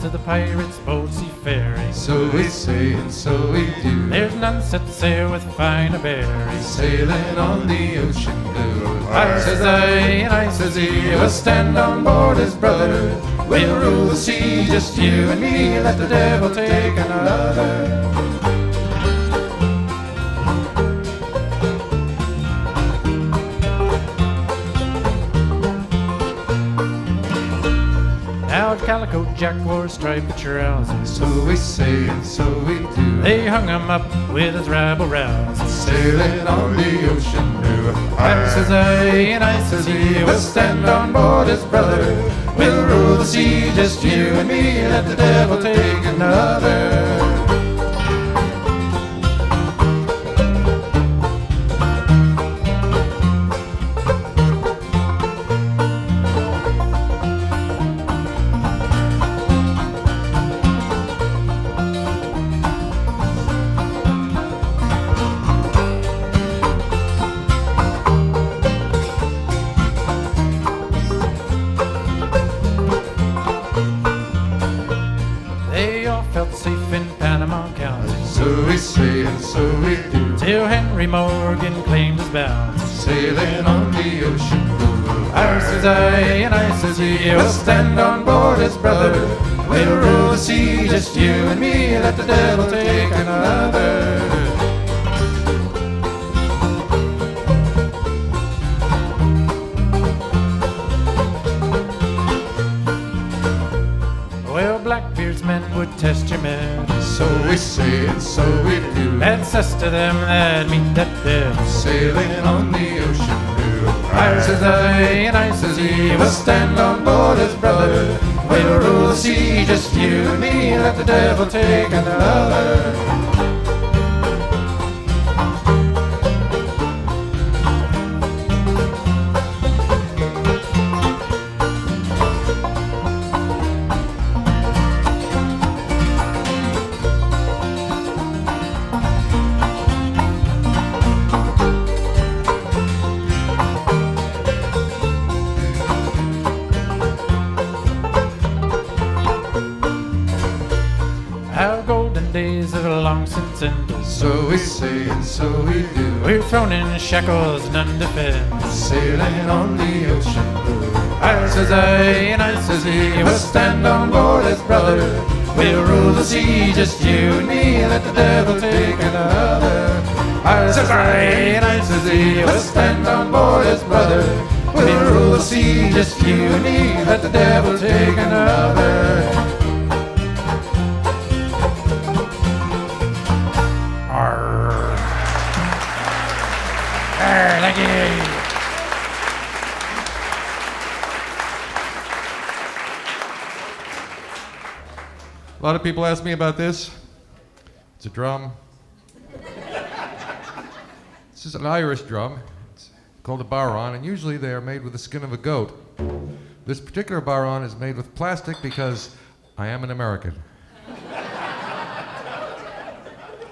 to the pirates' boat seafaring. So we say and so we do. There's none set sail with finer bearing. Sailing on the ocean blue. I says I and I says he, we'll stand on board as brother. We'll rule the sea, just you and me. Let the devil take another. Now Calico Jack wore striped trousers. So we say and so we do. They hung him up with his rabble-rousers. Sailing on the ocean blue. I says I and I says he, we'll stand on board as brother. We'll rule the sea, just you and me. Let the devil take another. Felt safe in Panama County. So we say and so we do. Till Henry Morgan claimed his bounty. Sailing on the ocean blue. I says I and I says he, we'll stand on board as brother. We'll rule the sea, just you and me. Let the devil take another. Well, Blackbeard's men would test your men. So we say and so we do. And says to them that meet that devil. Sailing on the ocean blue. I says I and I says he, we'll stand on board as brother. We'll rule the sea, just you and me. Let the devil take another. Our golden days are long since ended. So we say and so we do. We're thrown in shackles, none defend. Sailing on the ocean blue. I says I and I says he, we'll stand on board as brother. We'll rule the sea, just you and me. Let the devil take another. I says I and I says he, we'll stand on board as brother. We'll rule the sea, just you and me. Let the devil take another. Arrgh. Arrgh, thank you. A lot of people ask me about this. It's a drum. This is an Irish drum. It's called a baron, and usually they are made with the skin of a goat. This particular baron is made with plastic because I am an American.